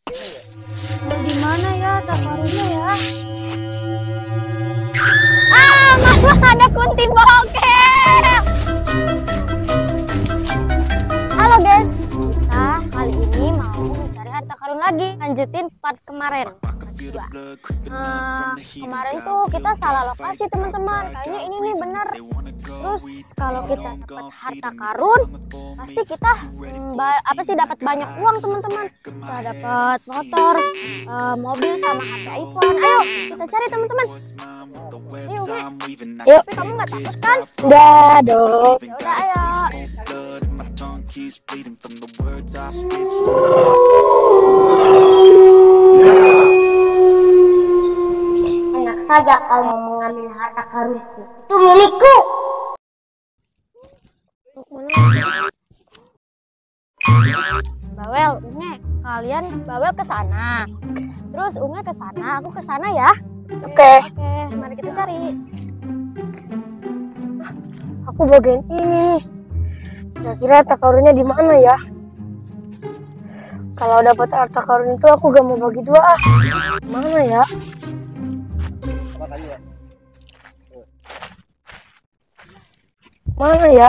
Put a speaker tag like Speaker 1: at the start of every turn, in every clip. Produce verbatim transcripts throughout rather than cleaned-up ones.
Speaker 1: Di mana ya takarunnya ya? Ah, malah ada kunti bokeh. Halo guys, kita kali ini mau mencari harta karun lagi. Lanjutin part kemarin. Nah, kemarin tuh kita salah lokasi teman-teman. Kayaknya ini nih bener. Terus kalau kita dapat harta karun, pasti kita hmm, apa sih dapat banyak uang teman-teman. Bisa dapat motor, uh, mobil sama H P iPhone. Ayo kita cari teman-teman. Ayo, Umi. Yuk. Tapi kamu nggak takut kan?
Speaker 2: Enggak dong.
Speaker 1: Ya udah ayo.
Speaker 2: Enak saja kau mau mengambil harta karunku. Itu milikku.
Speaker 1: Bawel, Unge, kalian Bawel ke sana. Terus Unge ke sana, aku ke sana ya.
Speaker 2: Oke. Okay.
Speaker 1: Oke, mari kita cari.
Speaker 2: Aku bagian ini. Kira-kira harta karunnya di mana ya? Kalau dapat harta karun itu aku gak mau bagi dua ah. Mana ya? Mana ya?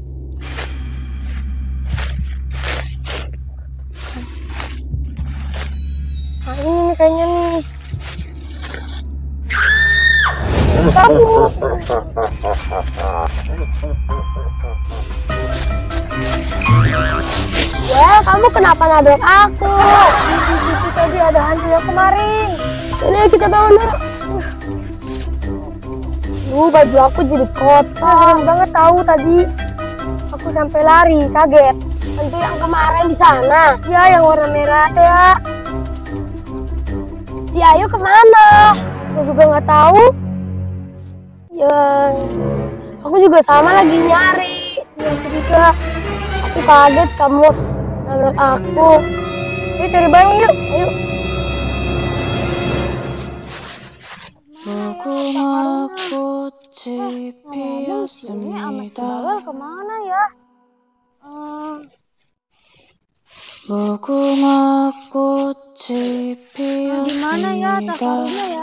Speaker 2: Nah ini nih kayaknya nih. Kamu. Ya, kamu kenapa nabrak aku? Di situ tadi ada hantu yang kemarin. Ini kita bangun dulu. Duh, baju aku jadi kotor. Serem banget tahu tadi. Aku sampai lari, kaget. Hantu yang kemarin di sana. Ya, yang warna merah ya. Si Ayu kemana? Aku juga nggak tahu. Ya, aku juga sama lagi nyari. Yang ketiga, aku kaget kamu nabrak aku. Ayo cari bareng yuk, ayo.
Speaker 1: Ngomong sini sama si Bawel kemana ya? Uh... Di mana ya takarunnya ya?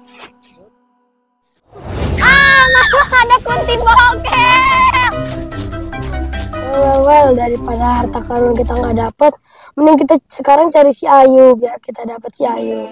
Speaker 1: Ah, malah ada kunti bokeh.
Speaker 2: Well, well, daripada harta karun kita nggak dapat, mending kita sekarang cari si Ayu biar kita dapat si Ayu.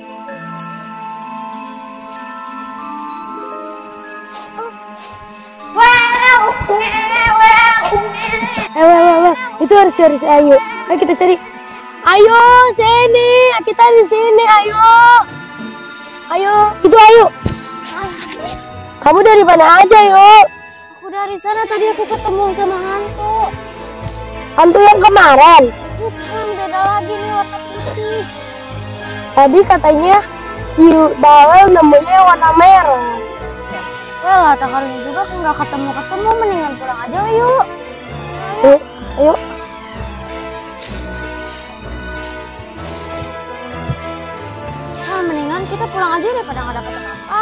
Speaker 1: Wow, well, well,
Speaker 2: Eh, well, well, well, itu harus cari si Ayu. Ayo kita cari. Ayo, sini, kita di sini. Ayo, ayo, itu Ayu. Kamu dari mana aja, yuk?
Speaker 1: Aku dari sana tadi aku ketemu sama hantu.
Speaker 2: Hantu yang kemarin?
Speaker 1: Bukan, beda lagi nih warna putih.
Speaker 2: Tadi katanya si Bawel nemunya warna merah.
Speaker 1: Well, lah, takarunnya juga nggak ketemu-ketemu, mendingan pulang aja yuk.
Speaker 2: Ayo, ayo.
Speaker 1: Nah, mendingan kita pulang aja daripada nggak dapat apa-apa.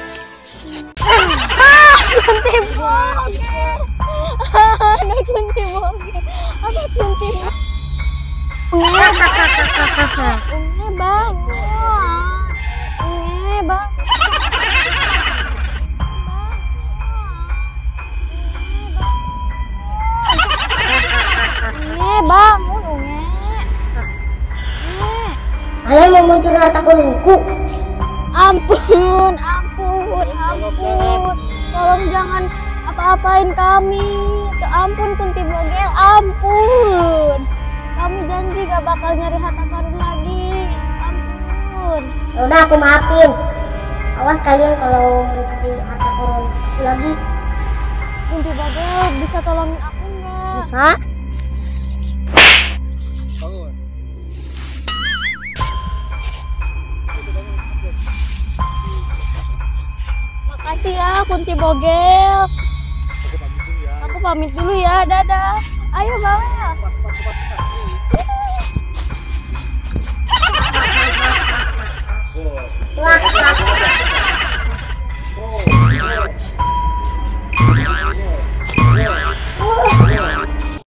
Speaker 1: Ah, kunti bokeh. Ada kunti bokeh. Ada kunti bokeh. Unge, Unge bangun. Unge bangun. Unge bangun, Unge.
Speaker 2: Kalian mau mencuri harta karunku?
Speaker 1: Ampun, ampun, ampun. Tolong jangan apa-apain kami. Ampun kunti bogel, ampun. Kami janji gak bakal nyari harta karun lagi. Ampun.
Speaker 2: Udah aku maafin. Awas kalian kalau mencuri harta karun lagi.
Speaker 1: Kunti bogel bisa tolongin aku nggak?
Speaker 2: Bisa.
Speaker 1: Makasih ya kunti bogel. Aku pamit dulu ya, dadah. Ayo Bawel.